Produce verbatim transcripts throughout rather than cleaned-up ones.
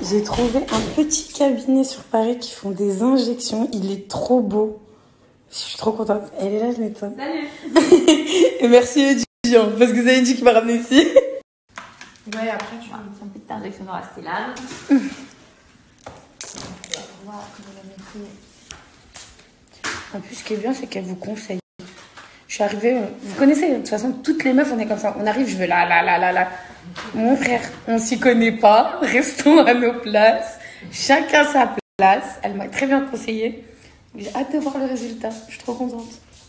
J'ai trouvé un petit cabinet sur Paris qui font des injections. Il est trop beau. Je suis trop contente. Elle est là, je m'étonne. Salut. Et merci étudiant, parce que vous avez dit qu'il m'a ramené ici. Ouais, après tu as une petite injection dans la stélade. On va voir comment la mettre. En plus, ce qui est bien, c'est qu'elle vous conseille. Je suis arrivée, vous connaissez, de toute façon, toutes les meufs, on est comme ça. On arrive, je veux là, là, là, là, là. Mon frère, on s'y connaît pas. Restons à nos places. Chacun sa place. Elle m'a très bien conseillé. J'ai hâte de voir le résultat. Je suis trop contente.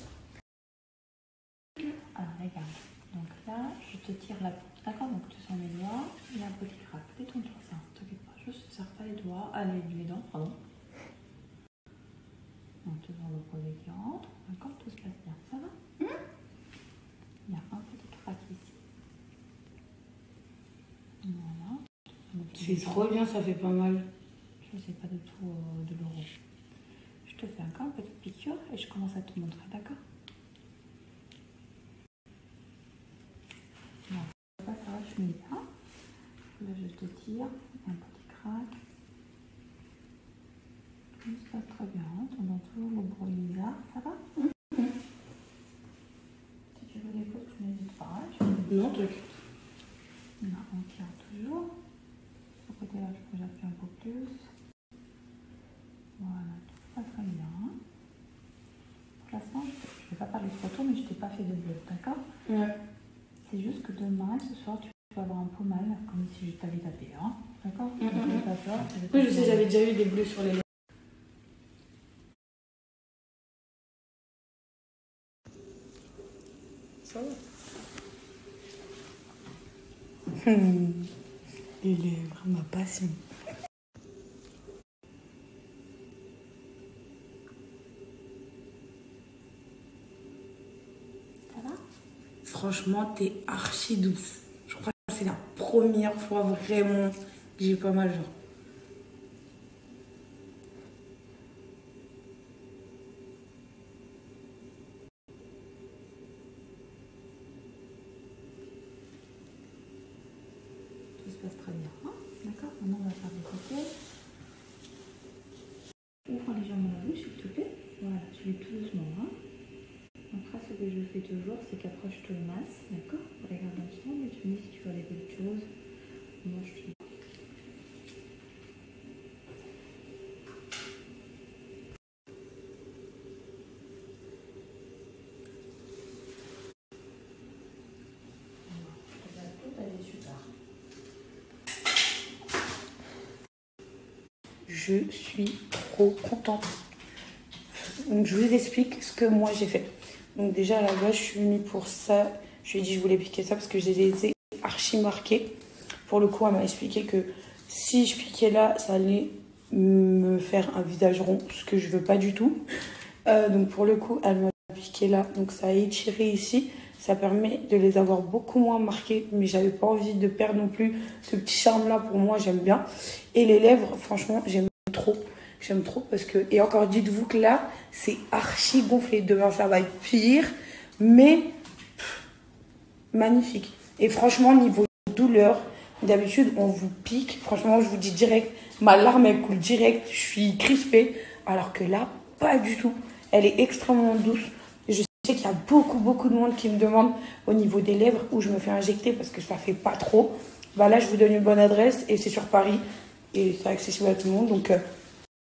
Alors, regarde. Donc là, je te tire la peau. D'accord? Donc, tu sens mes doigts. Il y a un petit crack. Détends-toi, ça. T'inquiète pas. Je ne serre pas les doigts. Allez, les dents, pardon. Donc, tu vois le produit qui rentre. D'accord? Tout se passe bien. Ça va? Mmh. Il y a un petit crack ici. Voilà. C'est trop bien, ça fait pas mal. Je ne sais pas du tout euh, de l'euro. Je te fais encore une petite piqûre et je commence à te montrer, d'accord? Non, ça va, ça va, je mets bien. Là, je te tire, un petit crack. Tout se passe très bien, t'entends toujours le bruit là, ça va? Mm-hmm. Si tu veux des pauses, tu n'hésites pas. Hein, tu non, t'inquiète. Non, on tire toujours. Ce côté-là, je peux j'appuie un peu plus. Voilà, tout va très bien. Pour l'instant, je ne vais pas parler trop tôt, mais je ne t'ai pas fait de bleu, d'accord? Ouais. C'est juste que demain, ce soir, tu vas avoir un peu mal, comme si je t'avais tapé, hein? D'accord? Mm -hmm. Pas peur. Oui, je sais, j'avais déjà eu des bleus sur les lèvres. Ça va. Les lèvres, ma passion. Ça va? Franchement, t'es archi douce. Je crois que c'est la première fois vraiment que j'ai eu pas mal genre. Tout se passe très bien, hein? D'accord? Maintenant, on va faire des côtés. Ouvre légèrement la bouche, s'il te plaît. Voilà, tu mets tout doucement, hein? Après, ce que je fais toujours, c'est qu'après, je te masse, d'accord? Regarde ensemble et tu me dis si tu veux aller d'autres choses. Moi, je te... Je suis trop contente. Donc je vous explique ce que moi j'ai fait. Donc déjà à la base je suis venue pour ça. Je lui ai dit je voulais piquer ça parce que j'ai les ai archi marqués. Pour le coup elle m'a expliqué que si je piquais là ça allait me faire un visage rond, ce que je veux pas du tout. Euh, donc pour le coup elle m'a piqué là. Donc ça a étiré ici. Ça permet de les avoir beaucoup moins marqués. Mais j'avais pas envie de perdre non plus ce petit charme là. Pour moi j'aime bien. Et les lèvres franchement j'aime trop. J'aime trop parce que... Et encore, dites-vous que là, c'est archi gonflé. Demain, ça va être pire. Mais, pff, magnifique. Et franchement, niveau douleur, d'habitude, on vous pique. Franchement, je vous dis direct, ma larme, elle coule direct. Je suis crispée. Alors que là, pas du tout. Elle est extrêmement douce. Je sais qu'il y a beaucoup, beaucoup de monde qui me demande au niveau des lèvres où je me fais injecter parce que ça fait pas trop. Bah là, je vous donne une bonne adresse et c'est sur Paris. Et c'est accessible à tout le monde. Donc... Euh,